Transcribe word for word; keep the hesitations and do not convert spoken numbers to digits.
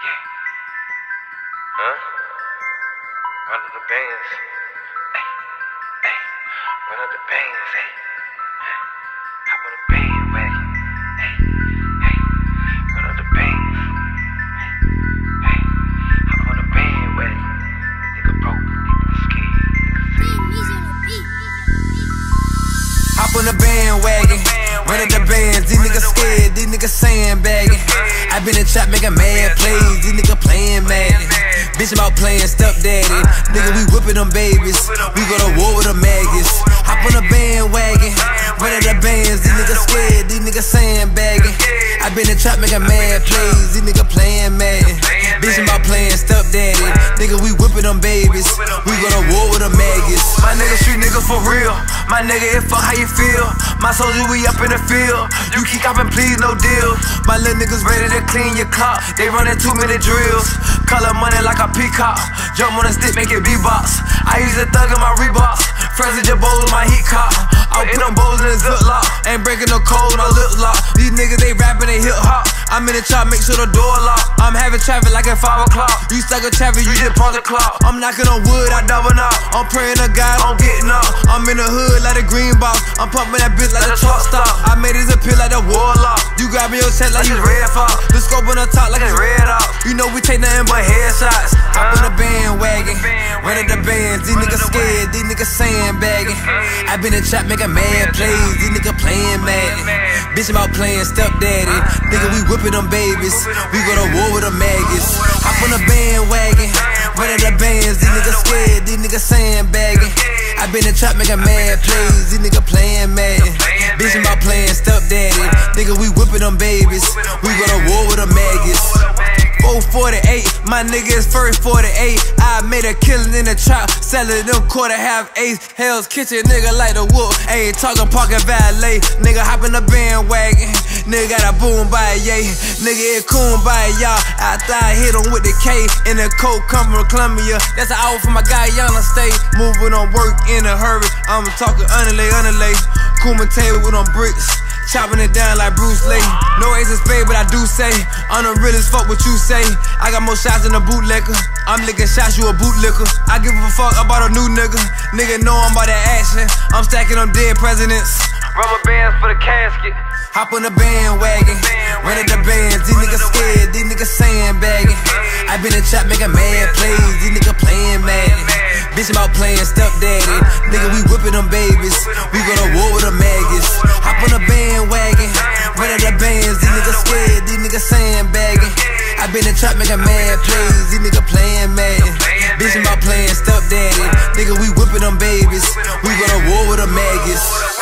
Yeah. Huh? Run up the bands. Hey, hey. Run up the bands, hey. Hop on the bandwagon. Hey, hey. Run up the bands. Hey, hey. Hop on the bandwagon. Nigga broke, nigga scared. Hop on the bandwagon. Run up the bands. These niggas scared. These niggas sandbagging. I been in trap making mad plays, these niggas playing Madden. Bitch about playing stepdaddy, nigga we whipping them babies. We go to war with them maggots. Hop on the bandwagon, run at the bands, these niggas scared, these niggas sandbagging. I been in trap making mad plays, these niggas playing Madden. Bitch about playing stepdaddy, nigga we whipping them babies. We go to war with them maggots. My nigga street nigga for real, my nigga it fuck how you feel. My soldiers we up in the field, you keep copping please no deal. My little niggas ready to clean your clock, they running two minute drills. Color money like a peacock, jump on a stick, make it beatbox. I use a thug in my Reeboks, friends with your bowls, my heat cop. I'm put them bowls in a ziplock, ain't breaking no code, no lips lock. These niggas they rapping, they hip hop. I'm in the trap, make sure the door lock. I'm having traffic like at five o'clock. You stuck in traffic, you just pause the clock. I'm knocking on wood, I double knock. I'm praying to God, I'm getting up. I'm in the hood like a green box. I'm pumping that bitch like a truck stop. I made this appeal like the warlock. You grab me your chest like you red fox. The scope on the top like it's red off. You know we take nothing but headshots. Hop on the bandwagon, run at the bands. These niggas scared, these niggas sandbagging. I been in trap making mad plays, these niggas playing Madden. Bitch about playing stepdaddy, nigga we whipping them babies. We go to war with them maggots. Hop on the bandwagon, run at the bands. These niggas scared, these niggas sandbagging. I been in trap making mad plays, these niggas playing Madden. Bitch about playing stepdaddy, nigga we whipping them babies. We go to war with them maggots. four forty-eight, my nigga is first forty-eight. I made a killing in the trap, selling them quarter half eights. Hell's Kitchen, nigga like the wolf. Ayy, talking parking valet. Nigga hop in the bandwagon. Nigga got a boom by a yay. Nigga it coon by a y'all. After I hit him with the K in the coat, come from Columbia. That's an hour from my Guyana state. Moving on work in a hurry. I'm talking underlay, underlay. Kuma table with them bricks. Chopping it down like Bruce Lee. No ace of spade, but I do say I'm the realest, fuck what you say. I got more shots than a bootlicker. I'm licking shots, you a bootlicker. I give a fuck about a new nigga. Nigga know I'm about that action. I'm stacking them dead presidents. Rubber bands for the casket. Hop on the bandwagon, run at the bands. These niggas scared, these niggas sandbagging. I been in trap making mad plays, these niggas playing Madden. Bitch about playing stepdaddy, nigga we whipping them babies. We go to war with them maggots. Hop on the bandwagon, run at the bands. These niggas scared, these niggas sandbagging. I been in trap making mad plays, these niggas playing Madden. Bitch about playing stepdaddy, nigga we whipping them babies. We go to war with them maggots.